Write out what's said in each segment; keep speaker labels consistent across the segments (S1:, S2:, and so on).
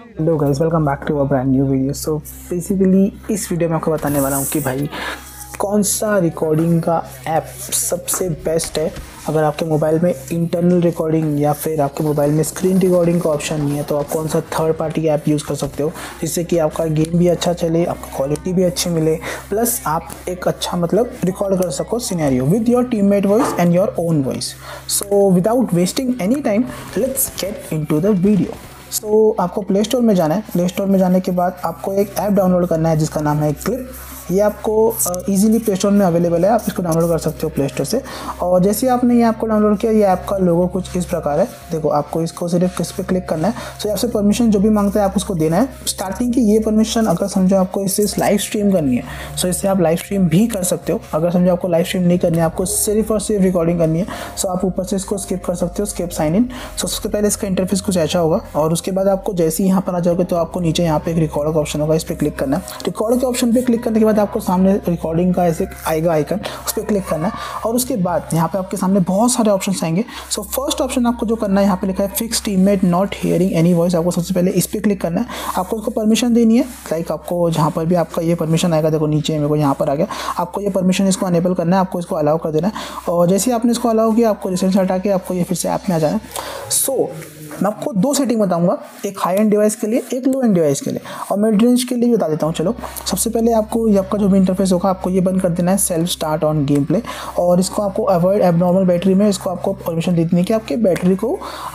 S1: Hello guys, welcome back to a brand new video. So basically इस वीडियो में आपको बताने वाला हूँ कि भाई कौन सा रिकॉर्डिंग का ऐप सबसे बेस्ट है। अगर आपके मोबाइल में इंटरनल रिकॉर्डिंग या फिर आपके मोबाइल में स्क्रीन रिकॉर्डिंग का ऑप्शन नहीं है तो आप कौन सा थर्ड पार्टी ऐप यूज़ कर सकते हो जिससे कि आपका गेम भी अच्छा चले, आपका क्वालिटी भी अच्छी मिले, प्लस आप एक अच्छा रिकॉर्ड कर सको scenario with your teammate voice and your own voice. So without wasting any time let's get into the video. So आपको प्ले स्टोर में जाना है। प्ले स्टोर में जाने के बाद आपको एक ऐप डाउनलोड करना है जिसका नाम है क्लिप। ये आपको इजीली प्ले स्टोर में अवेलेबल है, आप इसको डाउनलोड कर सकते हो प्ले स्टोर से। और जैसे ही आपने ये ऐप को डाउनलोड किया, ये ऐप का लोगो कुछ इस प्रकार है। देखो, आपको इसको सिर्फ किस पे क्लिक करना है। सो आपसे परमिशन जो भी मांगता है आप उसको देना है। स्टार्टिंग की ये परमिशन अगर समझो आपको इससे लाइव स्ट्रीम करनी है, सो इससे आप लाइव स्ट्रीम भी कर सकते हो। अगर समझो आपको लाइव स्ट्रीम नहीं करनी है, आपको सिर्फ और सिर्फ रिकॉर्डिंग करनी है, सो आप ऊपर से इसको स्किप कर सकते हो, स्किप साइन इन। सो सबसे पहले इसका इंटरफेस कुछ ऐसा होगा और उसके बाद आपको जैसे ही यहाँ पर आ जाओगे तो आपको नीचे यहाँ पे एक रिकॉर्ड का ऑप्शन होगा, इस पर क्लिक करना है। रिकॉर्ड के ऑप्शन पे क्लिक करने के बाद आपको सामने रिकॉर्डिंग का ऐसे आएगा आइकन, उस पर क्लिक करना है। और उसके बाद यहाँ पे आपके सामने बहुत सारे ऑप्शंस आएंगे। सो फर्स्ट ऑप्शन आपको जो करना है, यहाँ पे लिखा है fix teammate not hearing any voice. आपको सबसे पहले इस पर क्लिक करना है। आपको इसको परमिशन देनी है। लाइक आपको जहाँ पर भी आपका ये परमिशन आएगा, देखो नीचे मेरे को यहाँ पर आ गया, आपको ये परमिशन इसको अनेबल करना है, आपको इसको अलाउ कर देना है। और जैसे ही आपने इसको अलाउ किया, आपको रिसेंट से हटा के आपको ये फिर से ऐप में आ जाना है। सो मैं आपको दो सेटिंग बताऊंगा, एक हाई एंड डिवाइस के लिए, एक लो एंड डिवाइस के लिए, और मिड रेंज के लिए भी बता देता हूँ। चलो, सबसे पहले आपको आपका जो भी इंटरफेस होगा आपको ये बंद कर देना है, self start on game play. और इसको आपको अवॉइड एबनॉर्मल बैटरी में, इसको आपको परमिशन दे देनी है कि आपके बैटरी को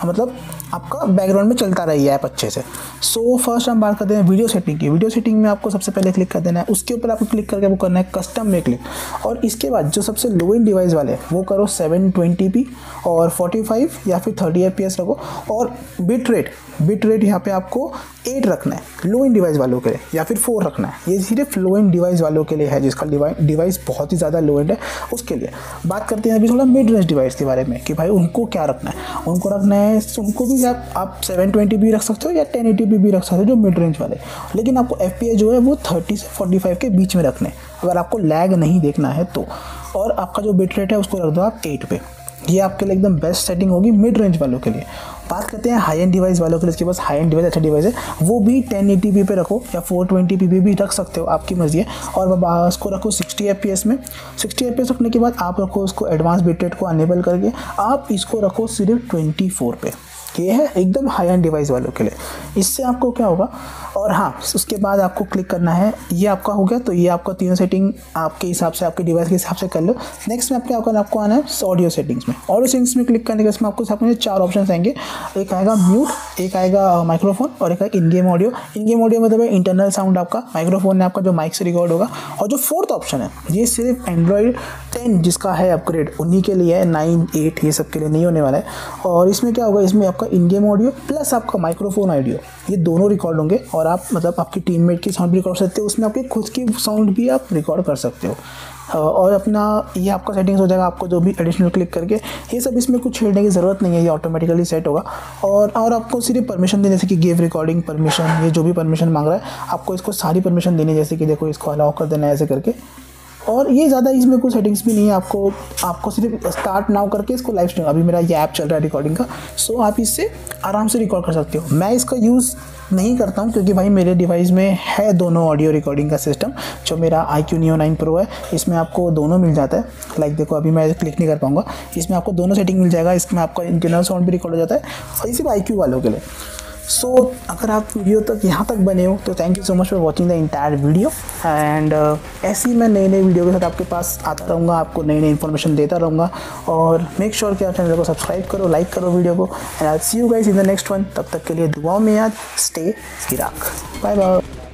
S1: आपका बैकग्राउंड में चलता रही ऐप अच्छे से। सो फर्स्ट हम बात करते हैं वीडियो सेटिंग की। वीडियो सेटिंग में आपको सबसे पहले क्लिक कर देना है, उसके ऊपर आपको क्लिक करके वो करना है कस्टम में क्लिक। और इसके बाद जो सबसे लो एंड डिवाइस वाले वो करो 720p और 45 या फिर 30 fps रखो। और बिट रेट यहाँ पे आपको 8 रखना है लो एंड डिवाइस वालों के लिए, या फिर 4 रखना है। ये सिर्फ लो एंड डिवाइस वालों के लिए है जिसका डिवाइस बहुत ही ज़्यादा लो एंड है, उसके लिए। बात करते हैं अभी थोड़ा मिड रेंज डिवाइस के बारे में कि भाई उनको क्या रखना है। उनको रखना है, उनको भी आप 720 भी रख सकते हो या 1080p भी रख सकते हो, जो मिड रेंज वाले। लेकिन आपको FPS जो है वो 30 से 45 के बीच में रखने, अगर आपको लैग नहीं देखना है तो। और आपका जो बिट रेट है उसको रख दो आप 8 पे। ये आपके लिए एकदम बेस्ट सेटिंग होगी मिड रेंज वालों के लिए। बात करते हैं हाई एंड डिवाइस वालों के लिए। इसके पास हाई एंड डिवाइस अच्छा डिवाइस है, वो भी 1080p पे रखो या 420p भी रख सकते हो, आपकी मर्जी है। और उसको रखो 60 fps में। 60 fps रखने के बाद आप रखो उसको एडवांस बिट रेट को अनेबल करके, आप इसको रखो सिर्फ 24 पे। ये है एकदम हाई एंड डिवाइस वालों के लिए। इससे आपको क्या होगा, और हाँ, उसके बाद आपको क्लिक करना है। ये आपका हो गया, तो ये आपका तीनों सेटिंग आपके हिसाब से, आपके डिवाइस के हिसाब से कर लो। नेक्स्ट में आपको आना है ऑडियो सेटिंग्स में। ऑडियो सेटिंग्स में क्लिक करने के बाद आपको सामने 4 ऑप्शन आएंगे। एक आएगा म्यूट, एक आएगा माइक्रोफोन, और एक आएगा in game audio. In game audio मतलब इंटरनल साउंड आपका, माइक्रोफोन है आपका जो माइक से रिकॉर्ड होगा। और जो फोर्थ ऑप्शन है, ये सिर्फ एंड्रॉयड 10 जिसका है अपग्रेड, उन्हीं के लिए है। 9, 8 ये सब के लिए नहीं होने वाला है। और इसमें क्या होगा, इसमें आपका इन गेम ऑडियो प्लस आपका माइक्रोफोन ऑडियो, ये दोनों रिकॉर्ड होंगे। और आप आपकी टीममेट की साउंड भी रिकॉर्ड कर सकते हो, उसमें आपकी खुद की साउंड भी आप रिकॉर्ड कर सकते हो। और अपना ये आपका सेटिंग्स हो जाएगा। आपको जो भी एडिशनल क्लिक करके ये सब, इसमें कुछ छेड़ने की ज़रूरत नहीं है, ये ऑटोमेटिकली सेट होगा। और आपको सिर्फ परमिशन देने, जैसे कि गिव रिकॉर्डिंग परमिशन, ये जो भी परमिशन मांग रहा है आपको इसको सारी परमिशन देनी है। जैसे कि देखो, इसको अलाउ कर देना है ऐसे करके। और ये ज़्यादा इसमें कुछ सेटिंग्स भी नहीं है। आपको सिर्फ स्टार्ट नाउ करके इसको लाइव स्ट्रीम, अभी मेरा ये ऐप चल रहा है रिकॉर्डिंग का, सो आप इससे आराम से रिकॉर्ड कर सकते हो। मैं इसका यूज़ नहीं करता हूँ क्योंकि भाई मेरे डिवाइस में है दोनों ऑडियो रिकॉर्डिंग का सिस्टम। जो मेरा iQOO Neo 9 Pro है, इसमें आपको दोनों मिल जाता है। लाइक देखो, अभी मैं क्लिक नहीं कर पाऊँगा, इसमें आपको दोनों सेटिंग मिल जाएगा। इसमें आपका इंटरनल साउंड भी रिकॉर्ड हो जाता है, और ये सिर्फ iQOO वालों के लिए। सो अगर आप वीडियो तक यहाँ तक बने हो तो thank you so much for watching the entire video. And ऐसे ही मैं नए वीडियो के साथ आपके पास आता रहूँगा, आपको नई इन्फॉर्मेशन देता रहूँगा। और मेक श्योर कि आप चैनल को सब्सक्राइब करो, लाइक करो वीडियो को। And I see you guys in the next one. तब तक के लिए दुआओं में याद, स्टे इराक, बाय बाय।